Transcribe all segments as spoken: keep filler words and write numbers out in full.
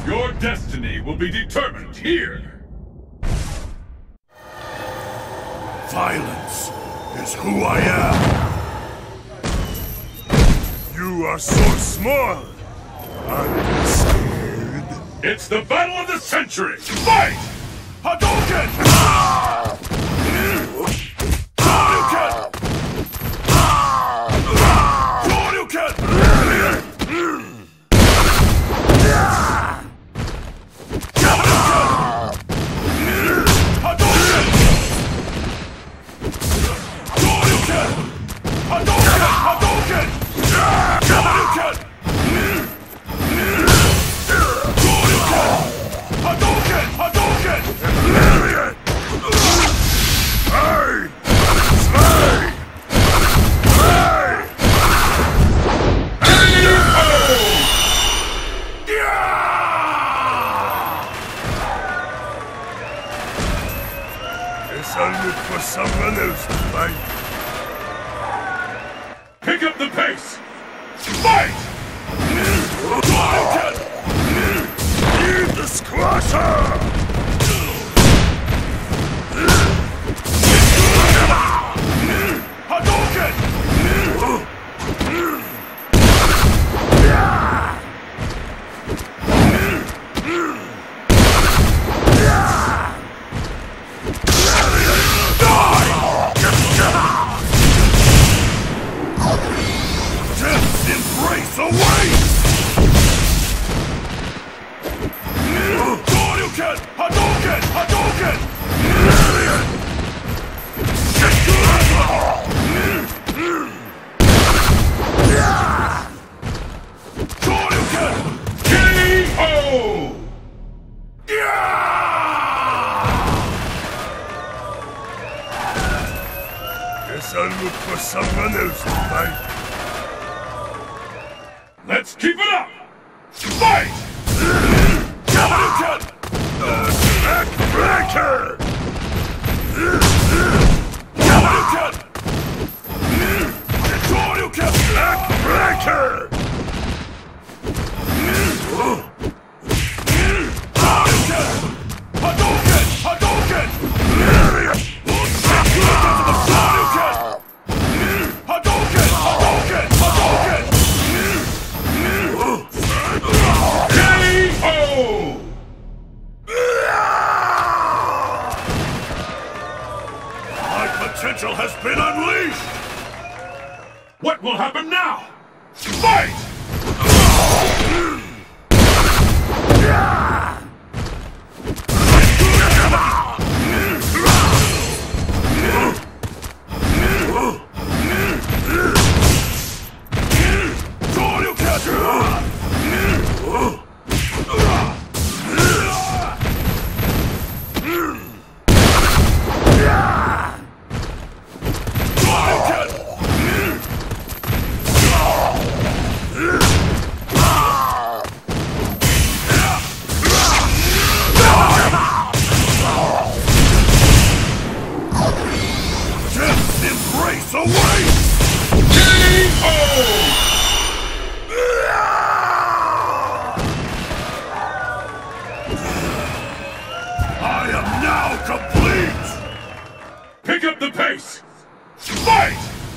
Your destiny will be determined here. Violence is who I am. You are so small. I'm scared. It's the battle of the century! Fight! Hadouken! Hadouken! Hadouken! I'll look for someone else to fight. Pick up the pace! Fight! Need the squasher! Guess I'll look for someone else to fight. Let's keep it up! Fight! Backbreaker! Backbreaker! Potential has been unleashed! What will happen now? Fight! Embrace away! K O! I am now complete! Pick up the pace! Fight!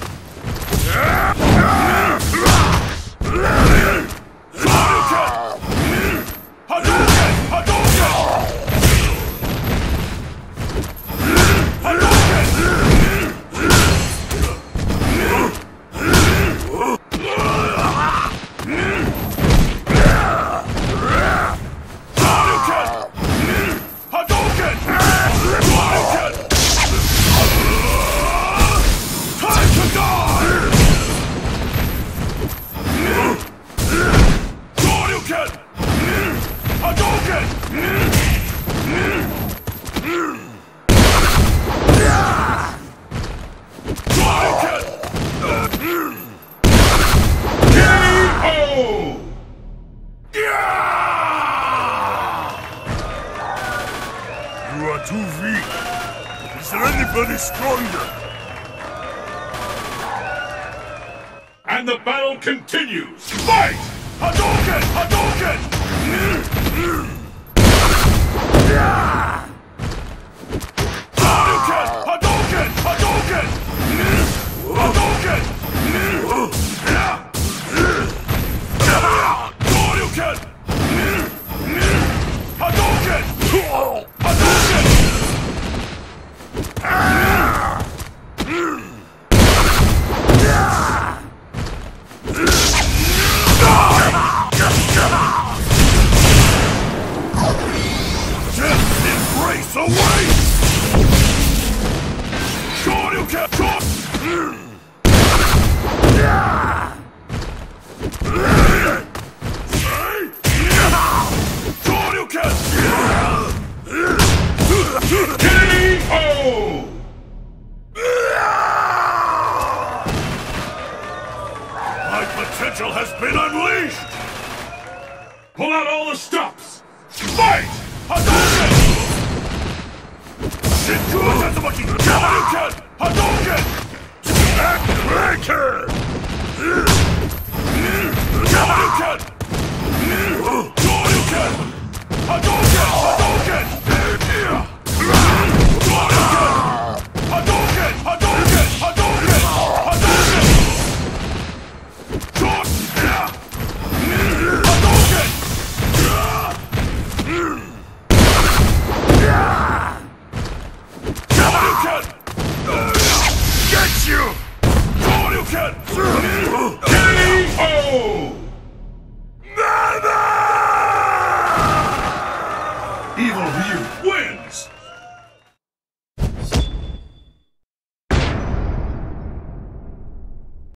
You are too weak. Is there anybody stronger? And the battle continues! Fight! Hadouken! Hadouken! stops! Fight! Hadouken! Shinju Tatsumaki! Hadouken! Hadouken! Backbreaker! Hadouken! Hadouken! Hadouken!